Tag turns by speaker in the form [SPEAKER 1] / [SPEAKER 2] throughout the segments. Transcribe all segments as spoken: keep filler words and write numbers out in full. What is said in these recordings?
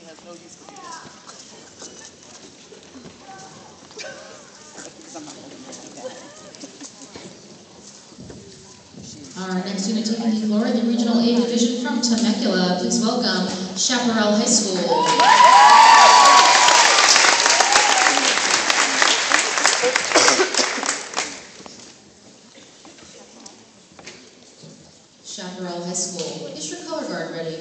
[SPEAKER 1] has no use for people. Because I'm not holding it down.
[SPEAKER 2] Our next unit taking the floor in the Regional A Division from Temecula. Please welcome Chaparral High School. Chaparral High School. Is your color guard ready?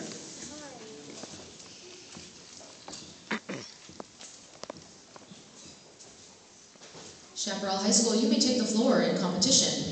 [SPEAKER 2] Chaparral High School, you may take the floor in competition.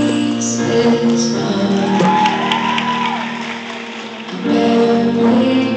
[SPEAKER 3] Memory